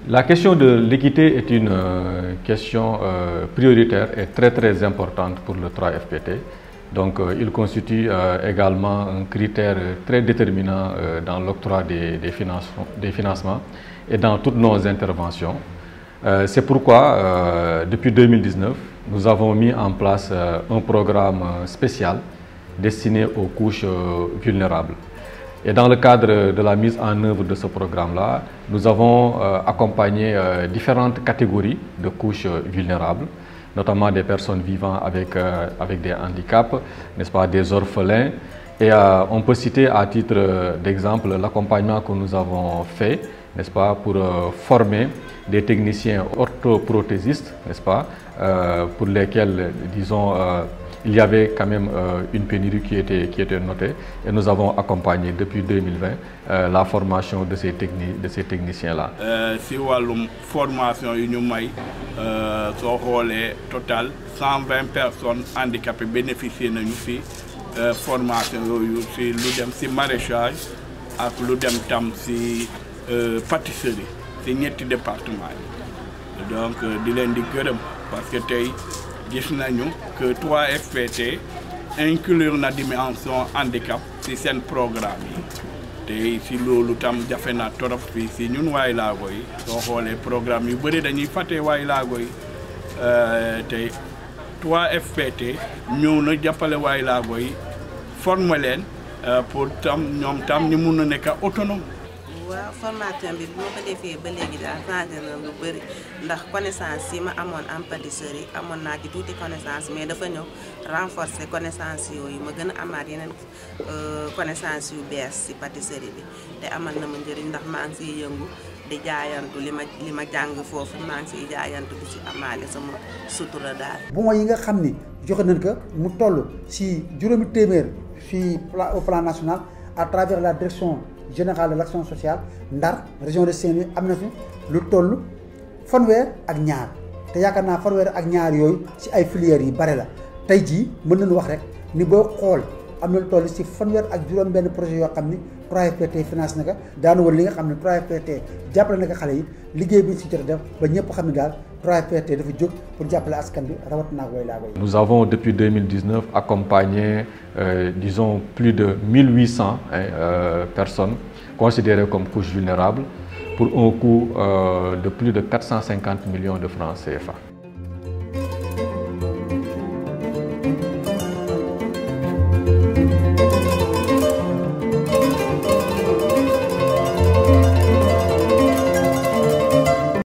La question de l'équité est une question prioritaire et très importante pour le 3FPT. Donc il constitue également un critère très déterminant dans l'octroi des financements et dans toutes nos interventions. C'est pourquoi depuis 2019, nous avons mis en place un programme spécial destiné aux couches vulnérables. Et dans le cadre de la mise en œuvre de ce programme-là, nous avons accompagné différentes catégories de couches vulnérables, notamment des personnes vivant avec des handicaps, n'est-ce pas, des orphelins. Et on peut citer à titre d'exemple l'accompagnement que nous avons fait, n'est-ce pas, pour former des techniciens orthoprothésistes, n'est-ce pas, pour lesquels, disons, il y avait quand même une pénurie qui était notée, et nous avons accompagné depuis 2020 la formation de ces techniciens-là. Si wàllum formation yu ñu may soo xoolee total 120 personnes handicapées bénéficier nañu ci formation yooyu ci lu dem ci maraîchage ak lu dem tam ci pâtisserie ci ñetti département yi donc di leen di gërëm parce que tey gis nañu que 3FPT inclure na dimension handicap ci seen programme yi te ci loolu tam jafe na torop fii ci ñun waay laago yi soo xoolee programme yu bëri dañuy fàtte waay laago yi te 3FPT ñëw na jàppale waay laago yi former leen pour tam ñoom tam ñu mun a nekk autonome. waaw formation bi bu ma ko defee ba léegi daal changé na lu bëri ndax connaissance yi ma amoon en pâtisserie amoon naa ci tuuti connaissance mais dafa ñëw renforcer connaissance yooyu ma gën a amaat yeneen connaissance yu bees ci pâtisserie bi te amal na ma njëriñ ndax maa ngi ciy yëngu di jaayantu li ma jàng foofu maa ngi ciy jaayantu di ci amaale sama sutura daal. bon yi nga xam ni joxe nañ ko mu toll ci juróomi téeméer fii au plan national à travers la direction générale de l'action sociale Ndar région de Saint-Louis am na fi lu toll fanweer ak ñaar te yaakaar naa fanweer ak ñaar yooyu ci ay filières yi bare la tey jii mën nañu wax rek ni boo xool am na lu toll ci fanweer ak juróom benn projet yoo xam ni 3FPT finance na ko daanu woon li nga xam ne 3FPT jàppale na ko xale yi liggéey bi ñu ci jot a def ba ñëpp xam ne daal 3FPT dafa jóg pour jàppale askan bi rawatina ak waylaago yi. Nous avons depuis 2019 accompagné disons plus de 1800 personnes considérées comme couches vulnérables pour un coût de plus de 450 millions de francs CFA.